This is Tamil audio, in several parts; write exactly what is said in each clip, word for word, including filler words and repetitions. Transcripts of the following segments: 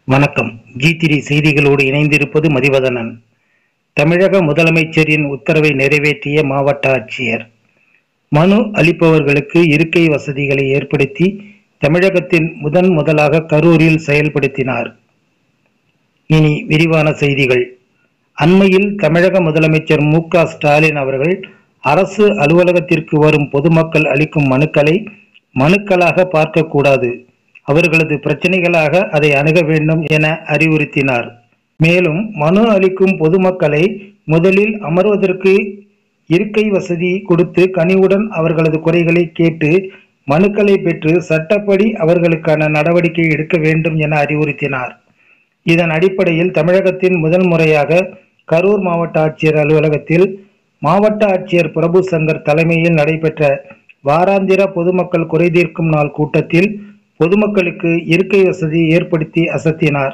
வணக்கம். ஜி த்ரீ செய்திகளோடு இணைந்திருப்பது மதிவதனன். தமிழக முதலமைச்சரின் உத்தரவை நிறைவேற்றிய மாவட்ட ஆட்சியர். மனு அளிப்பவர்களுக்கு இருக்கை வசதிகளை ஏற்படுத்தி தமிழகத்தின் முதன் முதலாக கரூரில் செயல்படுத்தினார். இனி விரிவான செய்திகள். அண்மையில் தமிழக முதலமைச்சர் மு க ஸ்டாலின் அவர்கள் அரசு அலுவலகத்திற்கு வரும் பொதுமக்கள் அளிக்கும் மனுக்களை மனுக்களாக பார்க்கக்கூடாது, அவர்களது பிரச்சனைகளாக அதை அணுக வேண்டும் என அறிவுறுத்தினார். மேலும் மனு அளிக்கும் பொதுமக்களை முதலில் அமர்வதற்கு இருக்கை வசதி கொடுத்து கனிவுடன் அவர்களது குறைகளை கேட்டு மனுக்களை பெற்று சட்டப்படி அவர்களுக்கான நடவடிக்கை எடுக்க வேண்டும் என அறிவுறுத்தினார். இதன் அடிப்படையில் தமிழகத்தின் முதல் முறையாக கரூர் மாவட்ட ஆட்சியர் அலுவலகத்தில் மாவட்ட ஆட்சியர் பிரபு சங்கர் தலைமையில் நடைபெற்ற வாராந்திர பொதுமக்கள் குறை தீர்க்கும் நாள் கூட்டத்தில் பொதுமக்களுக்கு இருக்கை வசதி ஏற்படுத்தி அசத்தினார்.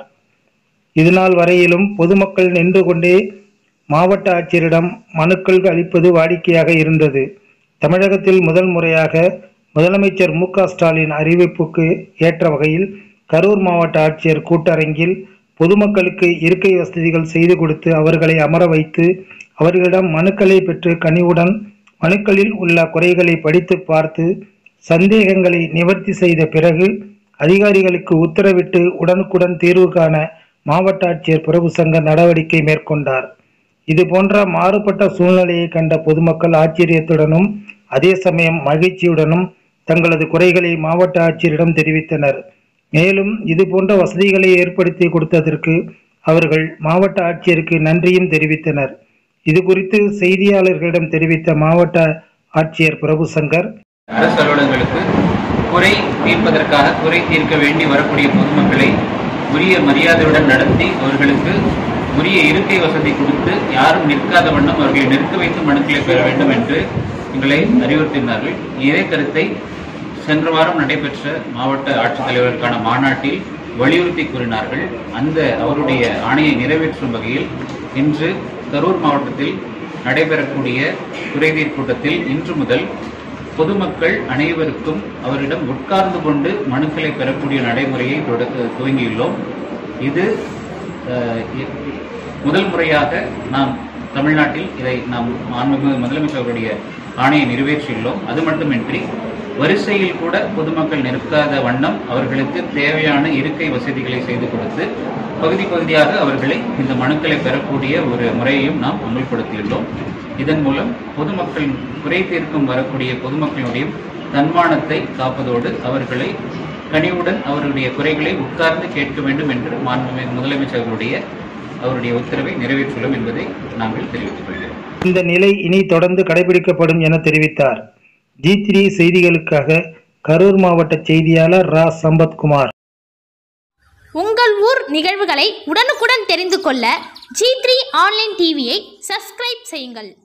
இதுநாள் வரையிலும் பொதுமக்கள் நின்று கொண்டே மாவட்ட ஆட்சியரிடம் மனுக்கள் அளிப்பது வாடிக்கையாக இருந்தது. தமிழகத்தில் முதல் முறையாக முதலமைச்சர் மு க ஸ்டாலின் அறிவிப்புக்கு ஏற்ற வகையில் கரூர் மாவட்ட ஆட்சியர் கூட்டரங்கில் பொதுமக்களுக்கு இருக்கை வசதிகள் செய்து கொடுத்து அவர்களை அமர வைத்து அவர்களிடம் மனுக்களை பெற்று கனிவுடன் மனுக்களில் உள்ள குறைகளை படித்து பார்த்து சந்தேகங்களை நிவர்த்தி செய்த பிறகு அதிகாரிகளுக்கு உத்தரவிட்டு உடனுக்குடன் தீர்வு காண மாவட்ட ஆட்சியர் பிரபு சங்கர் நடவடிக்கை மேற்கொண்டார். இது போன்ற மாறுபட்ட சூழ்நிலையை கண்ட பொதுமக்கள் ஆச்சரியத்துடனும் அதே சமயம் மகிழ்ச்சியுடனும் தங்களது குறைகளை மாவட்ட ஆட்சியரிடம் தெரிவித்தனர். மேலும் இது போன்ற வசதிகளை ஏற்படுத்தி கொடுத்ததற்கு அவர்கள் மாவட்ட ஆட்சியருக்கு நன்றியும் தெரிவித்தனர். இது குறித்து செய்தியாளர்களிடம் தெரிவித்த மாவட்ட ஆட்சியர் பிரபு சங்கர், அரசு அலுவலகங்களுக்கு குறை தீர்ப்பதற்காக குறை தீர்க்க வேண்டி வரக்கூடிய பொதுமக்களை உரிய மரியாதையுடன் நடத்தி அவர்களுக்கு உரிய இருக்கை வசதி கொடுத்து யாரும் நிற்காத வண்ணம் அவர்களை நிற்க வைத்து மனுக்களை பெற வேண்டும் என்று எங்களை அறிவுறுத்தினார்கள். இதே கருத்தை சென்ற வாரம் நடைபெற்ற மாவட்ட ஆட்சித்தலைவருக்கான மாநாட்டில் வலியுறுத்தி கூறினார்கள். அந்த அவருடைய ஆணையை நிறைவேற்றும் வகையில் இன்று கரூர் மாவட்டத்தில் நடைபெறக்கூடிய குறைதீர் கூட்டத்தில் இன்று முதல் பொதுமக்கள் அனைவருக்கும் அவரிடம் உட்கார்ந்து கொண்டு மனுக்களை பெறக்கூடிய நடைமுறையை துவங்கியுள்ளோம். இது முதல் முறையாக நாம் தமிழ்நாட்டில் இதை நாம் மாண்புமிகு முதலமைச்சர் அவருடைய ஆணையை நிறைவேற்றியுள்ளோம். அது மட்டுமின்றி வரிசையில் கூட பொதுமக்கள் நிற்காத வண்ணம் அவர்களுக்கு தேவையான இருக்கை வசதிகளை செய்து கொடுத்து பகுதி பகுதியாக அவர்களை இந்த மனுக்களை பெறக்கூடிய ஒரு முறையையும் நாம் அமல்படுத்தியுள்ளோம். இதன் மூலம் பொதுமக்கள் குறை தீர்க்கும் வரக்கூடிய பொதுமக்களுடைய தன்மானத்தை காப்பதோடு அவர்களை கனிவுடன் அவருடைய குறைகளை உட்கார்ந்து கேட்க வேண்டும் என்று மாண்புமிகு முதலமைச்சர்களுடைய அவருடைய உத்தரவை நிறைவேற்றுள்ளோம் என்பதை நாங்கள் தெரிவித்துக் கொள்கிறோம். இந்த நிலை இனி தொடர்ந்து கடைபிடிக்கப்படும் என தெரிவித்தார். ஜி த்ரீ செய்திகளுக்காக கரூர் மாவட்ட செய்தியாளர் ரா சம்பத்குமார். உங்கள் ஊர் நிகழ்வுகளை உடனுக்குடன் தெரிந்து கொள்ள ஜி த்ரீ ஆன்லைன் டிவியை சப்ஸ்கிரைப் செய்யுங்கள்.